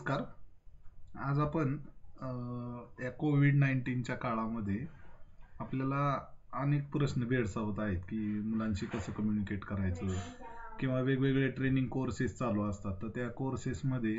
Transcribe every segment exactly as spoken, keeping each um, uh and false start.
नमस्कार. आज आपण अ, या कोविड नाईन्टीनच्या काळामध्ये आपल्याला अनेक प्रश्न भेडसावत आहेत की मुलांशी कसं कम्युनिकेट करायचं किंवा वेगवेगळे ट्रेनिंग कोर्सेस चालू असतात, तर त्या कोर्सेसमध्ये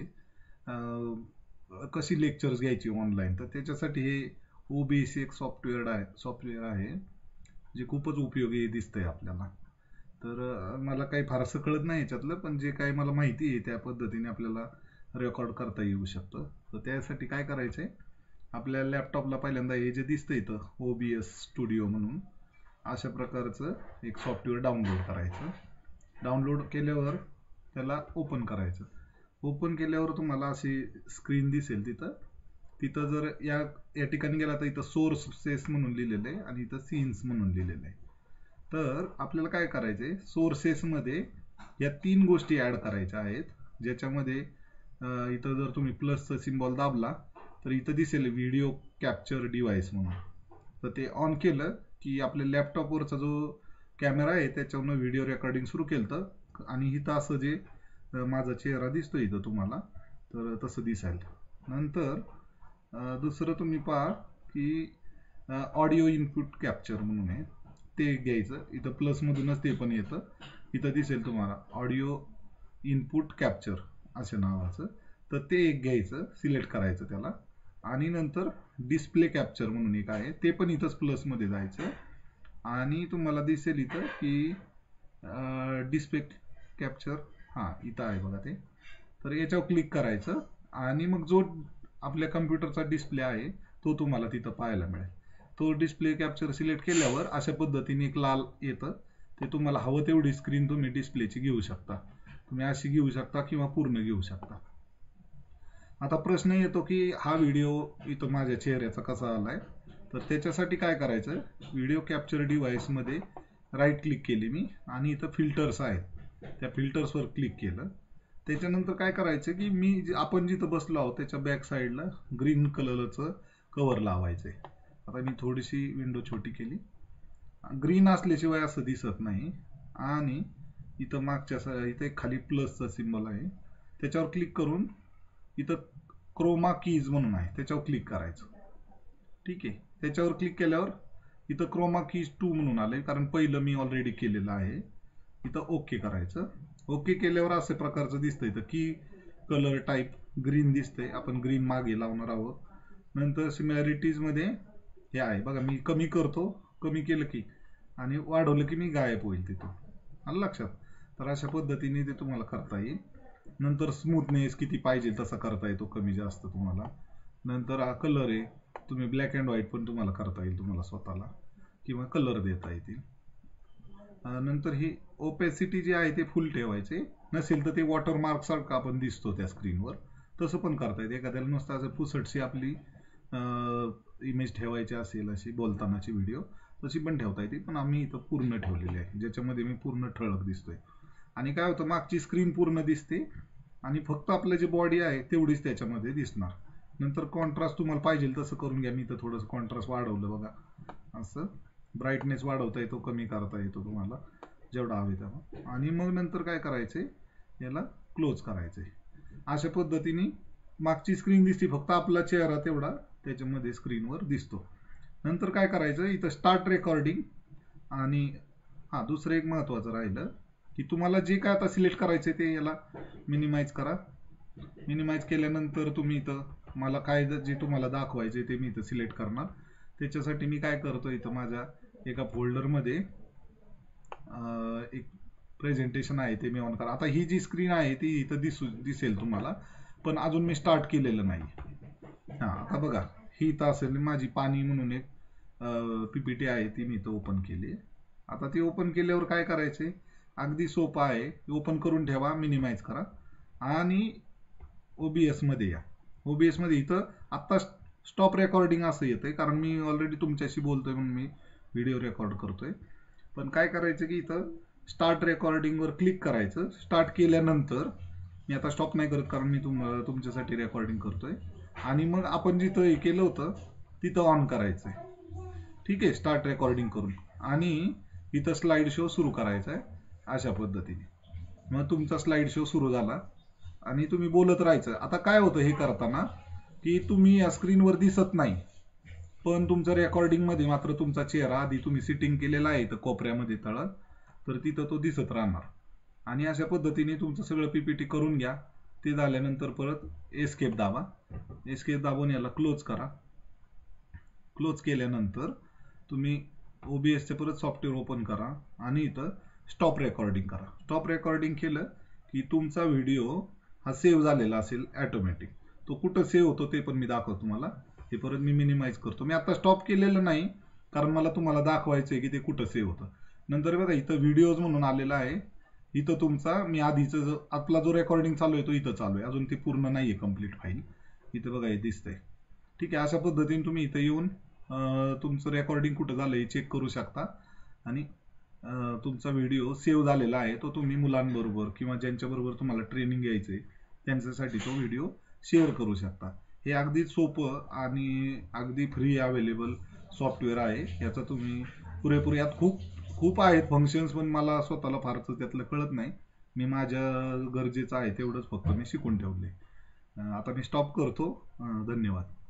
कशी लेक्चर्स घ्यायची ऑनलाईन. तर त्याच्यासाठी हे ओबीएस एक सॉफ्टवेअर आहे सॉफ्टवेअर आहे जे खूपच उपयोगी दिसतंय आपल्याला. तर अ, मला काही फारसं कळत नाही याच्यातलं, पण जे काही मला माहिती आहे त्या पद्धतीने आपल्याला रेकॉर्ड करता येऊ शकतं. तर त्यासाठी काय करायचंय, आपल्या लॅपटॉपला पहिल्यांदा हे जे दिसतं इथं ओबीएस स्टुडिओ म्हणून अशा प्रकारचं एक सॉफ्टवेअर डाउनलोड करायचं. डाउनलोड केल्यावर त्याला ओपन करायचं. ओपन केल्यावर तुम्हाला अशी स्क्रीन दिसेल. तिथं तिथं जर या या ठिकाणी गेला तर इथं सोर्सेस म्हणून लिहिलेलं आहे आणि इथं सीन्स म्हणून लिहिलेलं आहे. तर आपल्याला काय करायचंय, सोर्सेसमध्ये या तीन गोष्टी ऍड करायच्या आहेत, ज्याच्यामध्ये अं, इथं जर तुम्ही प्लसचा सिम्बॉल दाबला तर इथं दिसेल व्हिडिओ कॅप्चर डिव्हाइस म्हणून. तर ते ऑन केलं की आपल्या लॅपटॉपवरचा जो कॅमेरा आहे त्याच्यावरनं व्हिडिओ रेकॉर्डिंग सुरू केलं आणि इथं असं जे अं, माझा चेहरा दिसतो इथं तुम्हाला, तर तसं दिसेल. नंतर अं, दुसरं तुम्ही पहा की ऑडिओ इनपुट कॅप्चर म्हणून आहे, ते घ्यायचं. इथं प्लस मधूनच ते पण येतं. इथं दिसेल तुम्हाला ऑडिओ इनपुट कॅप्चर अशा नावाचं. तर ते एक घ्यायचं, सिलेक्ट करायचं त्याला. आणि नंतर डिस्प्ले कॅप्चर म्हणून एक आहे, ते पण इथंच प्लस मध्ये जायचं. आणि तुम्हाला दिसेल इथं की डिस्प्ले कॅप्चर, हा इथं आहे बघा ते. तर याच्यावर क्लिक करायचं आणि मग जो आपल्या कम्प्युटरचा डिस्प्ले आहे तो तुम्हाला तिथं पाहायला मिळेल. तो डिस्प्ले कॅप्चर सिलेक्ट केल्यावर अशा पद्धतीने एक लाल येतं. ते तुम्हाला हवं तेवढी स्क्रीन तुम्ही डिस्प्लेची घेऊ शकता. तुम्ही अशी घेऊ शकता किंवा पूर्ण घेऊ शकता. आता प्रश्न येतो की हा व्हिडिओ इथं माझ्या चेहऱ्याचा कसा आलाय. तर त्याच्यासाठी काय करायचं, व्हिडिओ कॅप्चर डिव्हाइस मध्ये राईट क्लिक केली मी आणि इथं फिल्टर्स आहेत, त्या फिल्टर्सवर क्लिक केलं. त्याच्यानंतर काय करायचं की मी आपण जिथं बसलो आहोत त्याच्या बॅक साईडला ग्रीन कलरचं कव्हर लावायचंय. आता मी थोडीशी विंडो छोटी केली. ग्रीन असल्याशिवाय असं दिसत नाही. आणि इथं मागच्या इथं एक खाली प्लसचा सिम्बॉल आहे, त्याच्यावर क्लिक करून इथं क्रोमा कीज म्हणून आहे त्याच्यावर क्लिक करायचं. ठीक आहे, त्याच्यावर क्लिक केल्यावर इथं क्रोमा कीज टू म्हणून आलंय, कारण पहिलं मी ऑलरेडी केलेलं आहे. इथं ओके करायचं. ओके केल्यावर अशा प्रकारचं दिसतंय, इथं की कलर टाईप ग्रीन दिसतंय. आपण ग्रीन मागे लावणार आहोत. नंतर सिमिलॅरिटीज मध्ये हे आहे बघा, मी कमी करतो, कमी केलं की आणि वाढवलं की मी गायब होईल तिथून. आलं लक्षात. तर अशा पद्धतीने ते तुम्हाला करता येईल. नंतर स्मूथनेस किती पाहिजे तसा करता येतो, कमी जास्त तुम्हाला. नंतर हा कलर आहे, तुम्ही ब्लॅक अँड व्हाईट पण तुम्हाला करता येईल तुम्हाला स्वतःला, किंवा कलर देता येतील. नंतर ही ओपेसिटी जी आहे ते फुल ठेवायचे, नसेल तर ते वॉटरमार्क सारखं आपण दिसतो त्या स्क्रीनवर, तसं पण करता येते. एखाद्याला नुसतं असं पुसटशी आपली इमेज ठेवायची असेल, अशी बोलतानाची व्हिडिओ तशी पण ठेवता येते, पण आम्ही इथं पूर्ण ठेवलेली आहे ज्याच्यामध्ये मी पूर्ण ठळक दिसतोय. आणि काय होतं, मागची स्क्रीन पूर्ण दिसते आणि फक्त आपलं जे बॉडी आहे तेवढीच त्याच्यामध्ये दिसणार. नंतर कॉन्ट्रास्ट तुम्हाला पाहिजे तसं करून घ्या. मी तर थोडंसं कॉन्ट्रास्ट वाढवलं बघा, असं ब्राईटनेस वाढवता येतो, कमी करता येतो तुम्हाला जेवढा हवे तेव्हा. आणि मग नंतर काय करायचंय, याला क्लोज करायचंय. अशा पद्धतीने मागची स्क्रीन दिसते, फक्त आपला चेहरा तेवढा त्याच्यामध्ये स्क्रीनवर दिसतो. नंतर काय करायचं, इथं स्टार्ट रेकॉर्डिंग. आणि हा दुसरं एक महत्वाचं राहिलं की तुम्हाला जे काय आता सिलेक्ट करायचं ते याला मिनिमाइज करा. मिनिमाइज केल्यानंतर तुम्ही इथं मला काय जे तुम्हाला दाखवायचे ते मी इथं सिलेक्ट करणार. त्याच्यासाठी मी काय करतो, इथं माझ्या एका फोल्डरमध्ये एक प्रेझेंटेशन आहे ते मी ऑन करा. आता ही जी स्क्रीन आहे ती इथं दिसू दिसेल तुम्हाला, पण अजून मी स्टार्ट केलेलं नाही. हा आता बघा, ही इथं असेल माझी पाणी म्हणून एक पीपीटी आहे, ती मी इथं ओपन केली. आता ती ओपन केल्यावर काय करायचे, अगदी सोपं आहे. ओपन करून ठेवा, मिनिमाइज करा आणि ओबीएस मध्ये या. ओबीएस मध्ये इथं आता स्टॉप रेकॉर्डिंग असं येतंय, कारण मी ऑलरेडी तुमच्याशी बोलतोय म्हणून मी व्हिडिओ रेकॉर्ड करतोय. पण काय करायचं की इथं स्टार्ट रेकॉर्डिंग वर क्लिक करायचं. स्टार्ट केल्यानंतर मी आता स्टॉप नाही करत, कारण मी तुम तुमच्यासाठी रेकॉर्डिंग करतोय. आणि मग आपण जिथं हे केलं होतं तिथं ऑन करायचंय. ठीक आहे, स्टार्ट रेकॉर्डिंग करून. आणि इथं स्लाइड शो सुरू करायचा आहे अशा पद्धतीने. मग तुमचा स्लाइड शो सुरू झाला आणि तुम्ही बोलत राहायचं. आता काय होतं हे करताना की तुम्ही या स्क्रीनवर दिसत नाही, पण तुमचं रेकॉर्डिंग मध्ये मात्र तुमचा चेहरा आधी तुम्ही सिटिंग केलेला आहे तर कोपऱ्यामध्ये तळात, तर तिथं तो दिसत राहणार. आणि अशा पद्धतीने तुमचं सगळं पीपीटी करून घ्या. ते झाल्यानंतर परत एस्केप दाबा. एस्केप दाबून याला क्लोज करा. क्लोज केल्यानंतर तुम्ही ओबीएसचे परत सॉफ्टवेअर ओपन करा आणि इथं स्टॉप रेकॉर्डिंग करा. स्टॉप रेकॉर्डिंग केलं की तुमचा व्हिडिओ हा सेव्ह झालेला असेल ऑटोमॅटिक. तो कुठं सेव्ह होतो ते पण मी दाखवतो तुम्हाला. हे परत मी मिनिमाइज करतो. मी आता स्टॉप केलेलं नाही कारण मला तुम्हाला दाखवायचं आहे की ते कुठं सेव्ह होतं. नंतर बघा इथं व्हिडिओज म्हणून आलेला आहे. इथं तुमचा मी आधीचा जो आपला जो रेकॉर्डिंग चालू आहे तो इथं चालू आहे. अजून ती पूर्ण नाहीये कंप्लीट फाईल. इथं बघा हे दिसतंय. ठीक आहे. अशा पद्धतीने तुम्ही इथं येऊन तुमचं रेकॉर्डिंग कुठं झालं हे चेक करू शकता आणि तुमचा व्हिडिओ सेव्ह झालेला आहे तो तुम्ही मुलांबरोबर किंवा ज्यांच्याबरोबर तुम्हाला ट्रेनिंग घ्यायचंय त्यांच्यासाठी तो व्हिडिओ शेअर करू शकता. हे अगदी सोपं आणि अगदी फ्री अवेलेबल सॉफ्टवेअर आहे. याचा तुम्ही पुरेपूर यात खूप खूप आहेत फंक्शन्स, पण मला स्वतःला फारच त्यातलं कळत नाही. मी माझ्या गरजेचं आहे तेवढंच फक्त मी शिकून ठेवलंय. आता मी स्टॉप करतो. धन्यवाद.